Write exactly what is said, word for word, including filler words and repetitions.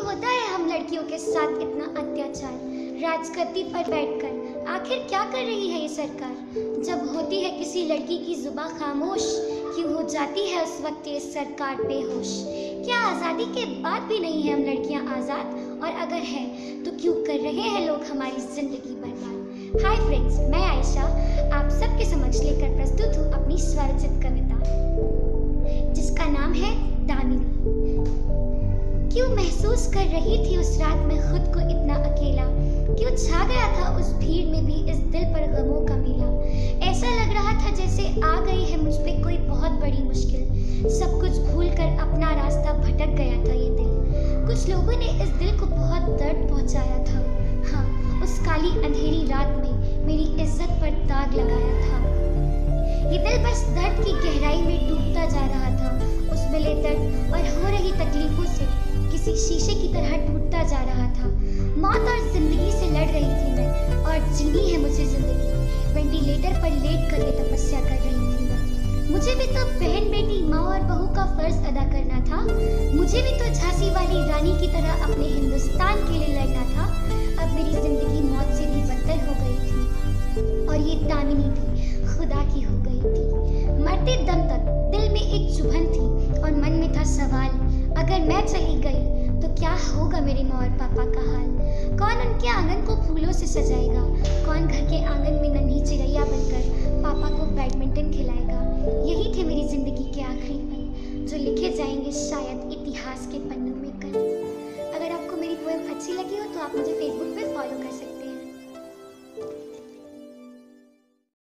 होता है हम लड़कियों के साथ इतना अत्याचार, राजगद्दी पर बैठकर आखिर क्या कर रही है ये सरकार? जब होती है किसी लड़की की जुबां खामोश, क्यों हो जाती है उस वक्त ये सरकार बेहोश? क्या आज़ादी के बाद भी नहीं है हम लड़कियां आज़ाद? और अगर है तो क्यों कर रहे हैं लोग हमारी जिंदगी बर्बाद? हाय फ्रेंड्स, मैं आयशा आप सबके समक्ष लेकर प्रस्तुत हूँ अपनी स्वरचित कविता, जिसका नाम है दामिनी। क्यों महसूस कर रही थी उस रात में खुद को इतना अकेला? क्यों छा गया था उस भीड़ में भी इस दिल पर गमों का मेला? ऐसा लग रहा था जैसे आ गई है मुझ पे कोई बहुत बड़ी मुश्किल। सब कुछ भूल कर अपना रास्ता भटक गया था ये दिल। कुछ लोगों ने इस दिल को बहुत दर्द पहुंचाया था। हाँ, उस काली अंधेरी रात में मेरी इज्जत पर दाग लगाया था। ये दिल बस दर्द की गहराई में डूबता जा रहा था। उस मिले दर्द और हो रही तकलीफों से किसी शीशे की तरह टूटता जा रहा था। मौत और जिंदगी से लड़ रही थी मैं, और जीनी है मुझे जिंदगी। वेंटिलेटर पर लेट कर ये तपस्या कर रही थी मैं। मुझे भी तो बहन बेटी माँ और बहू का फर्ज अदा करना था। मुझे भी तो झांसी वाली रानी की तरह अपने हिंदुस्तान के लिए लड़ना था। अब मेरी जिंदगी मौत से भी बदतर हो गई थी, और ये दामिनी भी खुदा की हो गई थी। मरते दम तक दिल में एक चुभन थी और मन में था सवाल, अगर मैं चली गई तो क्या होगा मेरे माँ और पापा का हाल? कौन उनके आंगन को फूलों से सजाएगा? कौन घर के आंगन में नन्ही चिड़ैया बनकर पापा को बैडमिंटन खिलाएगा? यही थे मेरी जिंदगी के आखिरी पल, जो लिखे जाएंगे शायद इतिहास के पन्नों में कल। अगर आपको मेरी पोएम अच्छी लगी हो तो आप मुझे फेसबुक पे फॉलो कर सकते हैं।